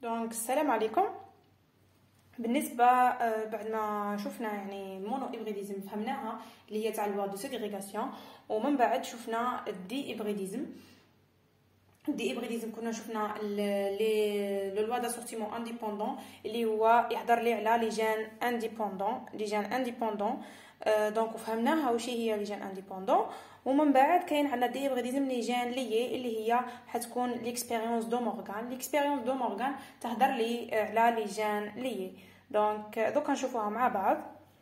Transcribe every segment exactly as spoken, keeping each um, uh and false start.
دونك السلام عليكم. بالنسبه آه، بعد ما شفنا يعني المونو ابريديزم فهمناها اللي هي تاع لوا دو سيغريغاسيون، ومن بعد شفنا الدي ابريديزم. الدي ابريديزم كنا شفنا لي لو لوا داسورتيمون انديبوندون اللي هو يهضر لي على لي جان انديبوندون لي جان انديبوندون دونك فهمناها واش هي لي جان انديبوندون. ومن بعد كاين عندنا دي ابريديزم لي جان لي اللي هي حتكون ليكسبيريونس دو مورغان. ليكسبيريونس دو مورغان تهضر لي على لي جان لي. دونك دوكا نشوفوها مع بعض.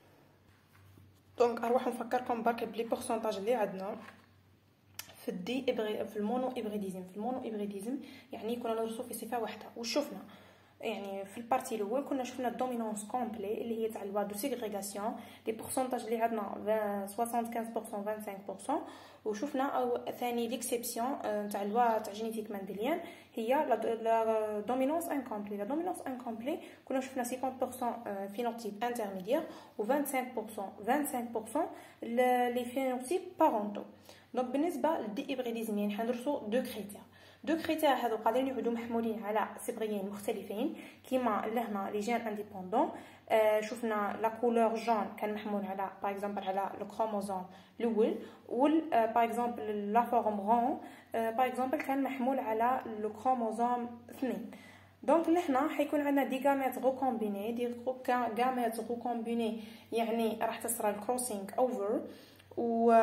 دونك اروح نفكركم برك بلي بورسونتاج اللي عندنا في الدي إبري... في المونو ابريديزم. في المونو ابريديزم يعني كنا ندرسو في صفه واحده. وشفنا يعني في البارتي الاول كنا شفنا الدومينونس كومبلي اللي هي تاع لوا دو سيغريغاسيون، لي بورسونتاج اللي عندنا خمسة وخمسين بالمية خمسة وعشرين بالمية. وشفنا او ثاني ليكسيبسيون تاع لوا تاع جينيتيك مندليان هي لا دومينونس انكومبلي. لا دومينونس انكومبلي كنا شفنا خمسين بالمية فينوتيب انترميديير و خمسة وعشرين بالمية خمسة وعشرين بالمية لي فينوتيب بارونتو. دونك بالنسبه للدي ابريديزم يعني حندرسو دو كريتير. دو كريتير هادو قادرين يعودوا محمولين على صبغيين مختلفين كيما لهنا لي جين انديبوندون. آه شفنا لا كولور جون كان محمول على باغ اكزومبل على لو كروموزوم الاول، وال باغ اكزومبل لا فورم رون باغ اكزومبل كان محمول على لو كروموزوم اثنين. دونك لهنا حيكون عندنا دي غاميت غوكومبيني. دي غاميت غوكومبيني يعني راح تصرى الكروسينغ اوفر و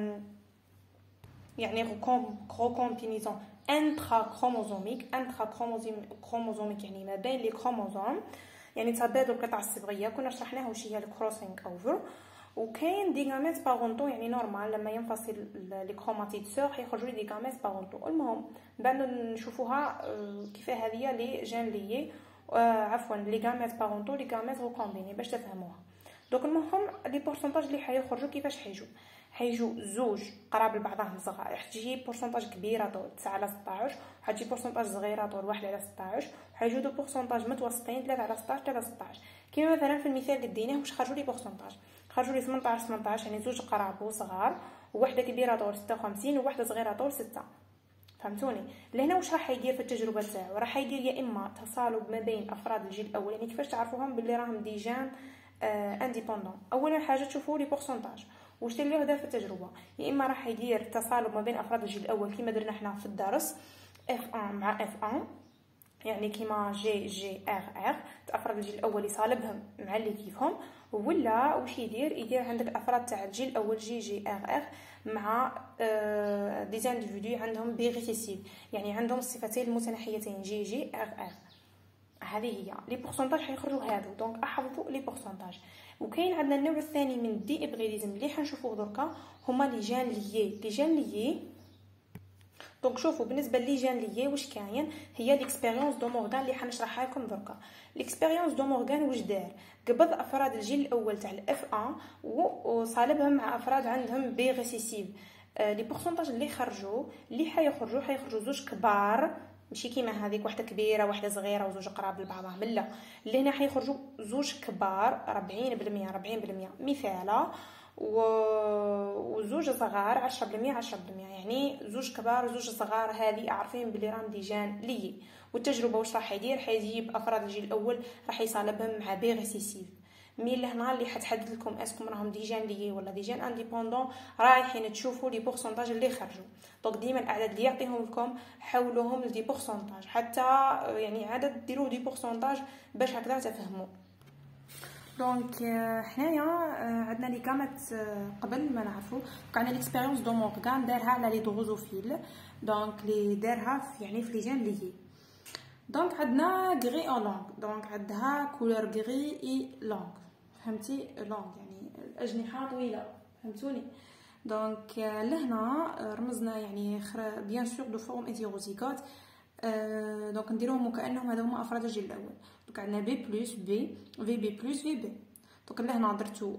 يعني غوكومبينيزون انترا كروموزوميك. انترا كروموزوميك يعني ما بين لي كروموزوم، يعني تبادل القطع الصبغيه. كنا شرحناها واش هي الكروسينغ اوفر. وكاين دي غاميت بارونتو يعني نورمال لما ينفصل لي كروماتيد سور يخرجوا لي دي غاميت بارونتو. المهم بعد نشوفوها كيف هذه لي جين لي آه عفوا لي غاميت بارونتو لي غاميت ريكومبيني باش تفهموها. دونك المهم لي بورسونتاج اللي حيخرجوا كيفاش حيجوا حيجوا زوج قراب لبعضهم صغار. حتجي بورسونتاج كبيره طول تسعة على ستطاش، وحتجي بورسونتاج صغيره طول واحد على ستطاش، وحيجوا دو بورسونتاج متوسطين ثلاثة على ستطاش ثلاثة على ستطاش. كيما مثلا في المثال اللي ديناه واش خرجوا لي بورسونتاج خرجوا لي ثمنطاش ثمنطاش يعني زوج قراب وصغار، وواحده كبيره طول ستة وخمسين وواحده صغيره طول ستة. فهمتوني؟ لهنا واش راح يدير في التجربه تاعو؟ راح يدير يا اما تصالب ما بين افراد الجيل الاول، يعني كيفاش تعرفوهم باللي راهم دي جان آه انديبوندون. اولا حاجه تشوفوا لي بورسونتاج واش اللي دار في التجربه، يا اما راح يدير تصالب ما بين افراد الجيل الاول كيما درنا حنا في الدرس اف واحد مع اف واحد، يعني كيما جي جي ار ار افراد الجيل الاول يصالبهم مع اللي كيفهم. ولا واش يدير يدير عندك افراد تاع الجيل الاول جي جي ار ار مع آه دي انديفيدو عندهم بي ريسيسيف، يعني عندهم الصفتين المتناحيتين جي جي ار ار. هذه هي لي بورسونتاج حيخرجوا هادو. دونك احفظوا لي بورسونتاج. وكاين عندنا النوع الثاني من الدي ابريديزم اللي حنشوفوه دركا هما لي جان ليي. لي جان ليي دونك شوفوا بالنسبه لي جان ليي واش كاين هي ليكسبيريونس دو مورغان اللي حنشرحها لكم دركا. ليكسبيريونس دو مورغان واش دار؟ قبض افراد الجيل الاول تاع الاف واحد وصالبهم مع افراد عندهم بي ريسيسيف. آه لي بورسونتاج اللي خرجوا اللي حيخرجوا حيخرجوا زوج كبار، ماشي كيما هذيك واحده كبيره واحده صغيره وزوج قراب لبعضهم. لا، اللي هنا حيخرجوا زوج كبار أربعين بالمية أربعين بالمية مثالا، و... وزوج صغار عشرة بالمية عشرة بالمية، يعني زوج كبار وزوج صغار. هذه عارفين بلي راهم دي جان لي. والتجربه واش راح يدير؟ حيجيب افراد الجيل الاول راح يصالبهم مع بي ريسيسيف. مين لهنا اللي حتحدد لكم اسكم راهم دي جان لي ولا دي جان انديبوندون؟ رايحين تشوفوا لي بورسونتاج اللي خرجوا. دونك ديما الاعداد اللي يعطيهم لكم حولوهم لدي بورسونتاج، حتى يعني عدد ديروه دي بورسونتاج باش هكذا تفهموا. دونك حنايا عندنا لي كامات قبل ما نعرفوا كان ليكسبيريونس دو مورغان دارها على لي دروزوفيل. دونك لي دارها في يعني في لي جان لي. دونك عندنا غري او لونغ. دونك عندها كولور غري اي لونغ. فهمتي؟ لونغ يعني الاجنحه طويله. فهمتوني؟ دونك لهنا رمزنا يعني بيان سور دو فورم هيتيروزيغوت. أه دونك نديروهم كانهم هذا هما افراد الجيل الاول. دونك عندنا بي بلس بي في بي بلس في بي. دونك لهنا درتو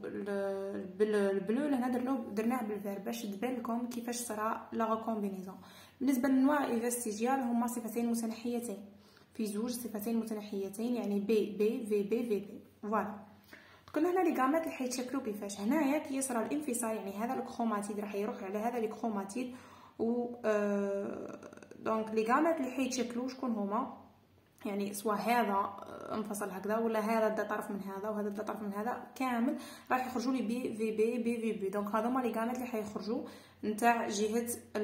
البلو لهنا درناه درناه بالفير باش تبان لكم كيفاش صرا لا ريكومبينيزون. بالنسبه للنوع ايفاستيجيال هما صفتين متناحيتين في زوج صفتين متناحيتين، يعني بي بي في بي في بي. فوالا. قلنا هنا لي غامات اللي حيتشكلوا كيفاش. هنايا كي يصرى الانفصال يعني هذا الكروماتيد راح يروح على هذا الكروماتيد و آه دونك لي غامات اللي حيتشكلوا شكون هما؟ يعني سواء هذا انفصل هكذا ولا هذا دا طرف من هذا وهذا دا طرف من هذا، كامل راح يخرجوا لي بي في بي بي في بي. دونك هذوما لي غامات اللي حيخرجوا نتاع جهه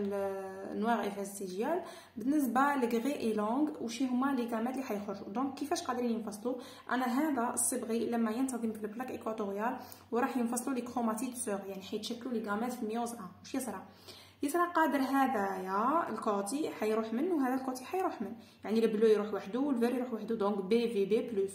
النواغ افاستيجيال. بالنسبه لغري اي لونغ وش هما لي غامات اللي حيخرجوا. دونك كيفاش قادرين ينفصلوا؟ انا هذا الصبغي لما ينتظم في البلاك ايكواتوريال وراح ينفصلوا لي كروماتيد سور، يعني حيتشكلوا لي غامات في ميوز واحد. واش يصرى؟ يصرى قادر هذايا الكوتي حيروح من وهذا الكوتي حيروح من، يعني البلو يروح وحده والفير يروح وحده. دونك بي في بي بلس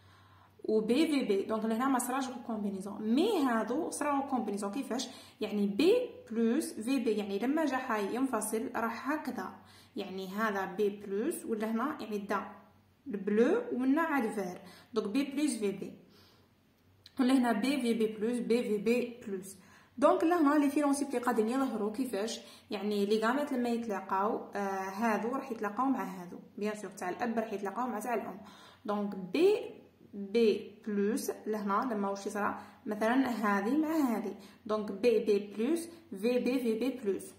و بي في بي. دونك لهنا ما صراش كومبينيزون، مي هادو صراو كومبينيزون. كيفاش؟ يعني بي بلس في بي، يعني لما جا حي ينفصل راح هكذا، يعني هذا بي بلس ولا هنا يعني دا البلو ومنا عاد فير. دونك بي بلس في بي، ولا هنا بي في بي بلس بي في بي بلس. دونك لهنا لي فينونسيب اللي قادرين يظهروا كيفاش، يعني لي غامات لما يتلاقاو آه هادو راح يتلاقاو مع هادو بيان سور، تاع الاب راح يتلاقاو مع تاع الام. دونك بي بي بلس لهنا لما واش يصرى مثلا هذه مع هذه، دونك بي بي بلس في بي في بي بلس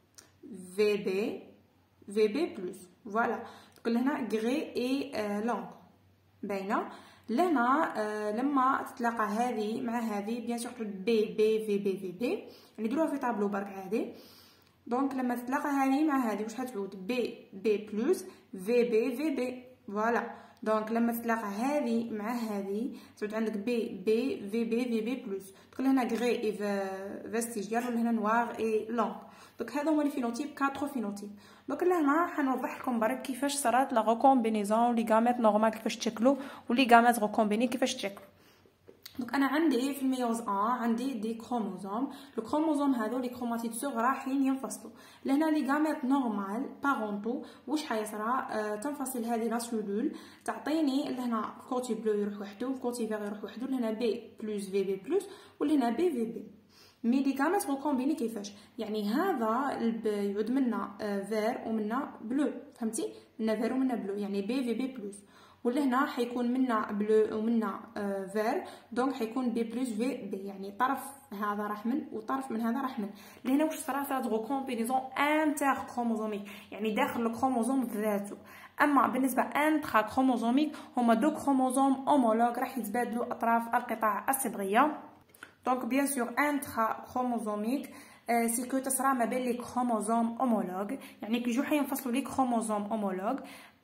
في بي في بي بلس. فوالا دونك هنا غري اي آه لونغ باينه. لهنا آه لما تتلاقى هذه مع هذه بيان سور بي بي في بي في بي، يعني ديروها في طابلو برك عادي. دونك لما تتلاقى هذه مع هذه واش حتعود؟ بي بي بلس في بي في بي. فوالا دونك لما تتلاقى هذه مع هذه تعود عندك بي بي في بي في بي بلس. دونك هنا غري اي فاستيجيال ولا هنا نوار اي لونغ. دونك هذا هما لي فينوتيب كاتر فينوتيب. دونك لهنا حنوضح لكم برك كيفاش صارت لا ريكومبينيزون لي غامات نورمال كيفاش تشكلوا ولي غامات ريكومبيني كيفاش تشكلوا. دونك انا عندي في الميوز ان عندي دي كروموزوم، لو كروموزوم هذو لي كروماتيد سور رايحين ينفصلوا. لهنا لي غامات نورمال بارونتو واش حيصرى؟ آه تنفصل هذه لا سيلول تعطيني لهنا كوتي بلو يروح وحده وكوتي فيغ يروح وحده، لهنا بي بلس في بي بلس ولهنا بي في بي. مي لي غامات ريكومبيني كيفاش؟ يعني هذا يعود منا آه فير ومنا بلو، فهمتي؟ منا فير ومنا بلو يعني بي في بي بلس، ولا هنا حيكون منا بلو ومنا آه فير. دونك حيكون بي بلس في بي، يعني طرف هذا راح من وطرف من هذا راح من. لهنا واش صرا؟ صارت ريكومبينيزون انتر كروموزوميك، يعني داخل الكروموزوم ذاته. اما بالنسبه انترا كروموزوميك هما دو كروموزوم اومولوج راح يتبادلوا اطراف القطع الصبغيه. دونك بيان سور انترا كروموزوميك آه سي كو تصرى ما بين لي كروموزوم اومولوج، يعني كي يجوا حينفصلوا لي كروموزوم اومولوج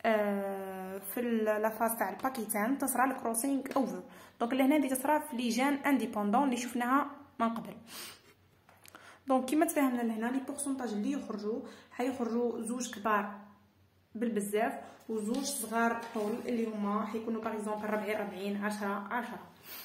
آه في لا فاز تاع الباكيتان تصرى الكروسينغ اوفر. دونك لهنا دي تصرى في لي جين انديبوندون اللي شفناها من قبل. دونك كيما تفاهمنا لهنا لي بورسونتاج اللي يخرجوا حيخرجوا زوج كبار بالبزاف وزوج صغار طول اللي هما حيكونوا باغ اكزومبل أربعين أربعين عشرة عشرة.